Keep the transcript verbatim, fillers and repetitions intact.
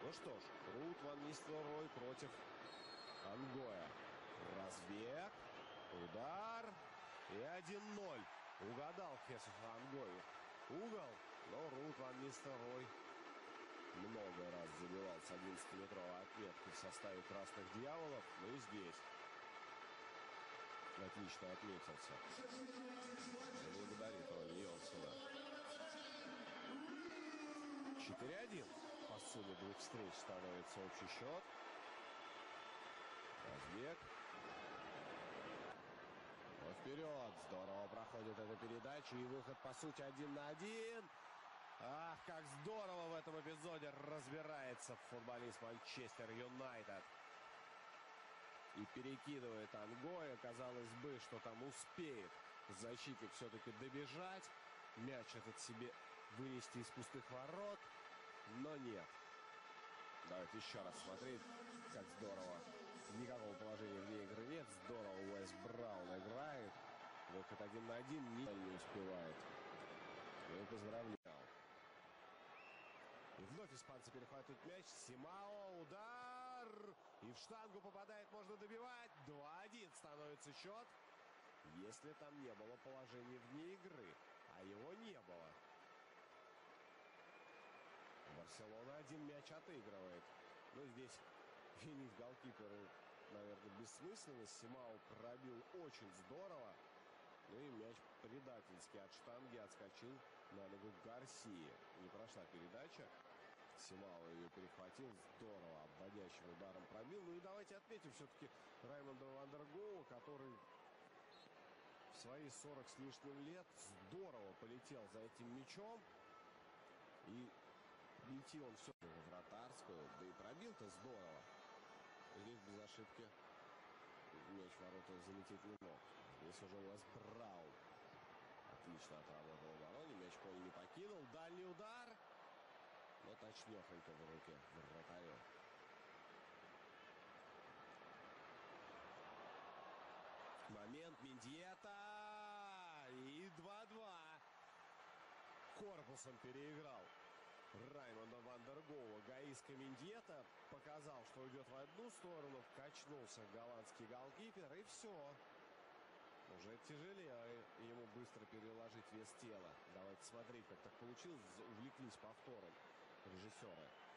Ну что ж, Рут ван Нистелрой против Ангоя. Разбег, удар и один ноль. Угадал Хесус Ангою угол, но Рут ван Нистелрой много раз забивал с одиннадцатиметровой отметки в составе Красных Дьяволов. Ну и здесь отлично отметился. Благодарит Ронни Йонсона. четыре один. По сумме двух встреч становится общий счет. Разбег. Но вперед. Здорово проходит эта передача. И выход, по сути, один на один. Ах, как здорово в этом эпизоде разбирается футболист Манчестер Юнайтед. И перекидывает Ангоя. Казалось бы, что там успеет защитник все-таки добежать. Мяч этот себе вынести из пустых ворот. Но нет. Давайте еще раз смотреть, как здорово. Никакого положения вне игры нет. Здорово Уэс Браун играет. Выход один на один. Не успевает. Ну и поздравляю. И вновь испанцы перехватывают мяч. Симао. Удар. И в штангу попадает. Можно добивать. два один становится счет. Если там не было положения вне игры. А его не было. Барселона один мяч отыгрывает. Но здесь винить голкиперу, наверное, бессмысленно. Симао пробил очень здорово. Ну и мяч предательски от штанги отскочил на ногу Гарсии. Не прошла передача. Симао ее перехватил. Здорово. Обводящим ударом пробил. Ну и давайте отметим все-таки Раймонда ван дер Гоу, который в свои сорок с лишним лет здорово полетел за этим мячом. И бить он все в вратарскую. Да и пробил-то здорово. Здесь без ошибки мяч в ворота залететь не мог. Здесь уже Уэс Браун отлично отработал в обороне. Мяч поле не покинул. Дальний удар. Но точнёхонько в руке вратарю. Момент. Мендьета. И два-два. Корпусом переиграл Раймонда ван дер Гоу. Гаиско Мендьета показал, что идет в одну сторону. Качнулся голландский голкипер. И все. Уже тяжелее ему быстро переложить вес тела. Давайте смотреть, как так получилось. Увлеклись повтором режиссеры.